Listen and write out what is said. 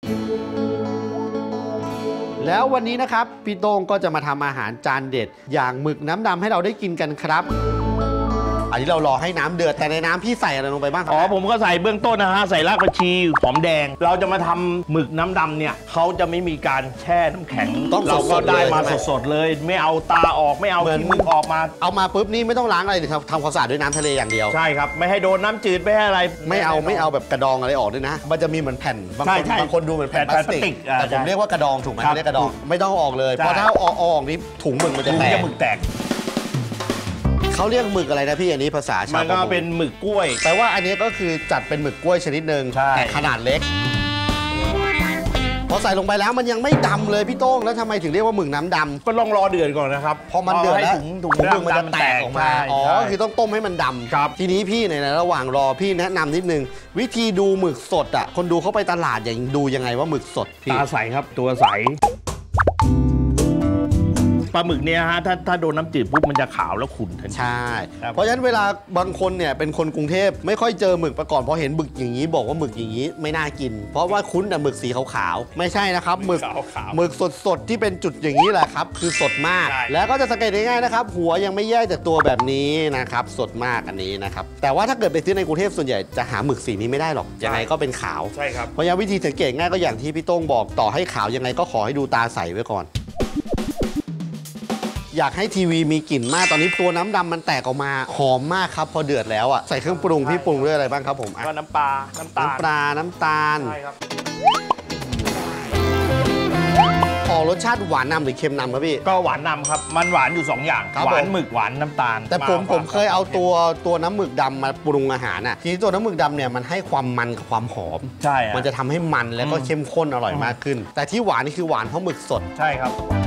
แล้ววันนี้นะครับพี่โต้งก็จะมาทำอาหารจานเด็ดอย่างหมึกน้ำดำให้เราได้กินกันครับอันนี้เรารอให้น้ำเดือดแต่ในน้ำพี่ใส่อะไรลงไปบ้างครับผมก็ใส่เบื้องต้นนะฮะใส่รากผักชีหอมแดงเราจะมาทำหมึกน้ำดำเนี่ยเขาจะไม่มีการแช่น้ำแข็งเราก็ได้มาสดๆเลยไม่เอาตาออกไม่เอาขี้มึกออกมาเอามาปุ๊บนี่ไม่ต้องล้างอะไรเลยทำความสะอาดด้วยน้ำทะเลอย่างเดียวใช่ครับไม่ให้โดนน้ำจืดไม่ให้อะไรไม่เอาแบบกระดองอะไรออกด้วยนะมันจะมีเหมือนแผ่นบางคนดูเหมือนแผ่นพลาสติกแต่ผมเรียกว่ากระดองถูกไหมเรียกกระดองไม่ต้องออกเลยเพราะถ้าออกนี่ถุงหมึกมันจะแตกเขาเรียกหมึกอะไรนะพี่อันนี้ภาษาชาวมันก็เป็นหมึกกล้วยแปลว่าอันนี้ก็คือจัดเป็นหมึกกล้วยชนิดหนึ่งแต่ขนาดเล็กพอใส่ลงไปแล้วมันยังไม่ดำเลยพี่โต้งแล้วทำไมถึงเรียกว่าหมึกน้ำดำก็ลองรอเดือดก่อนนะครับพอมันเดือดแล้วถุงหมึกมันจะแตกออกมาคือต้องต้มให้มันดำทีนี้พี่ในระหว่างรอพี่แนะนำนิดนึงวิธีดูหมึกสดอ่ะคนดูเข้าไปตลาดอย่างดูยังไงว่าหมึกสดตาใสครับตัวใสปลาหมึกเนี่ยฮะถ้าโดนน้ำจืดปุ๊บมันจะขาวแล้วขุ่นทันทีใช่เพราะฉะนั้นเวลาบางคนเนี่ยเป็นคนกรุงเทพไม่ค่อยเจอหมึกมาก่อนพอเห็นหมึกอย่างนี้บอกว่าหมึกอย่างนี้ไม่น่ากินเพราะว่าคุ้นแต่หมึกสีขาวๆไม่ใช่นะครับหมึกสดที่เป็นจุดอย่างนี้แหละครับคือสดมากแล้วก็จะสังเกตง่ายๆนะครับหัวยังไม่แยกจากตัวแบบนี้นะครับสดมากอันนี้นะครับแต่ว่าถ้าเกิดไปซื้อในกรุงเทพส่วนใหญ่จะหาหมึกสีนี้ไม่ได้หรอกยังไงก็เป็นขาวใช่ครับเพราะฉะนั้นวิธีสังเกตง่ายก็อย่างที่พี่โต้งบอกต่อให้ขาวยังไงก็ขอให้ดูตาใสไว้ก่อนอยากให้ทีวีมีกลิ่นมากตอนนี้ตัวน้ำดำมันแตกออกมาหอมมากครับพอเดือดแล้วอ่ะใส่เครื่องปรุงพี่ปรุงด้วยอะไรบ้างครับผมก็น้ำปลาน้ำตาลใช่ครับออกรสชาติหวานนำหรือเค็มนำครับพี่ก็หวานนำครับมันหวานอยู่2อย่างหวานหมึกหวานน้ำตาลแต่ผมเคยเอาตัวน้ำหมึกดำมาปรุงอาหารอ่ะทีนี้ตัวน้ำหมึกดำเนี่ยมันให้ความมันกับความหอมใช่มันจะทำให้มันแล้วก็เข้มข้นอร่อยมากขึ้นแต่ที่หวานนี่คือหวานเพราะหมึกสดใช่ครับ